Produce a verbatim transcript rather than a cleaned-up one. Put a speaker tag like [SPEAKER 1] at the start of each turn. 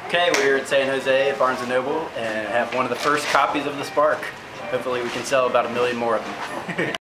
[SPEAKER 1] Okay, we're here at San Jose at Barnes and Noble and have one of the first copies of the Spark. Hopefully we can sell about a million more of them.